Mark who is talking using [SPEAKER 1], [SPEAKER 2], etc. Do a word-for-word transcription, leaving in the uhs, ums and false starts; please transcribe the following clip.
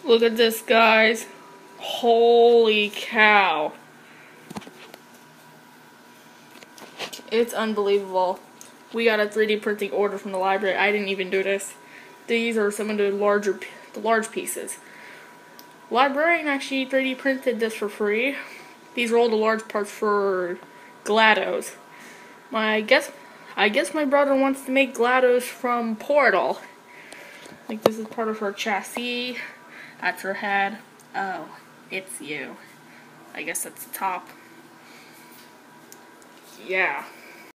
[SPEAKER 1] Look at this, guys. Holy cow. It's unbelievable. We got a three D printing order from the library. I didn't even do this. These are some of the larger, the large pieces. Librarian actually three D printed this for free. These are all the large parts for GLaDOS. My guess, I guess my brother wants to make GLaDOS from Portal. Like this is part of her chassis. That's her head. Oh, it's you. I guess that's the top. Yeah.